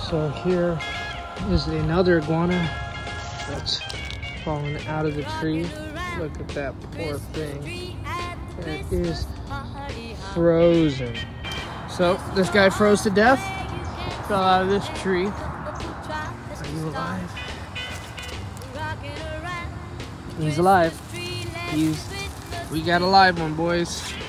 So here is another iguana that's fallen out of the tree. Look at that poor thing. It is frozen. So this guy froze to death, fell out of this tree. Are you alive? He's alive. We got a live one, boys.